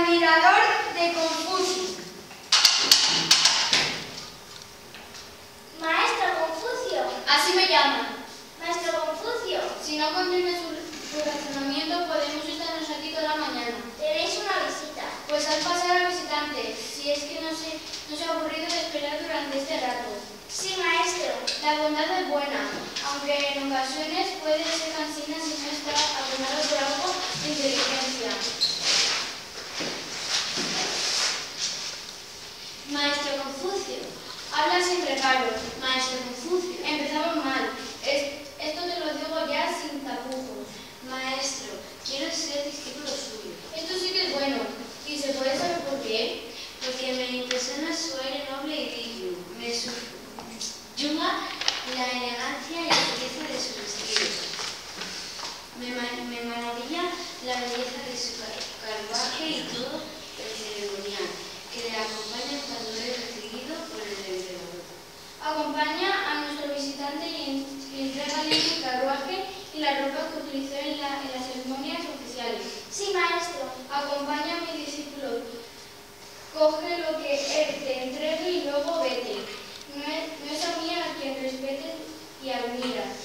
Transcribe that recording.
admirador de Confucio. Maestro Confucio. Así me llaman. Maestro Confucio. Si no continúa su razonamiento, podemos estarnos aquí toda la mañana. Tenéis una visita. Pues al pasar al visitante, si es que no se ha aburrido de esperar durante este rato. Sí, maestro. La bondad es buena, aunque en ocasiones puede ser cansina si no está abonado por algo de inteligencia. Maestro Confucio. Habla sin reparo. Maestro Confucio. Empezamos mal. Esto te lo digo ya sin tapujos. Maestro, quiero ser discípulo suyo. Esto sí que es bueno. ¿Y se puede saber por qué? Porque me impresiona su aire noble y digno. Me subyuga la elegancia y la belleza de sus vestidos. Me maravilla la belleza de su carruaje y todo el ceremonial que le acompaña cuando es recibido por el emperador. Acompaña a nuestro visitante y entrégale su carruaje y la ropa que utilizó en las ceremonias oficiales. Sí, maestro. Acompaña a mi discípulo. Coge lo que él te entregue y luego vete. No es a mí a quien respetes y admiras.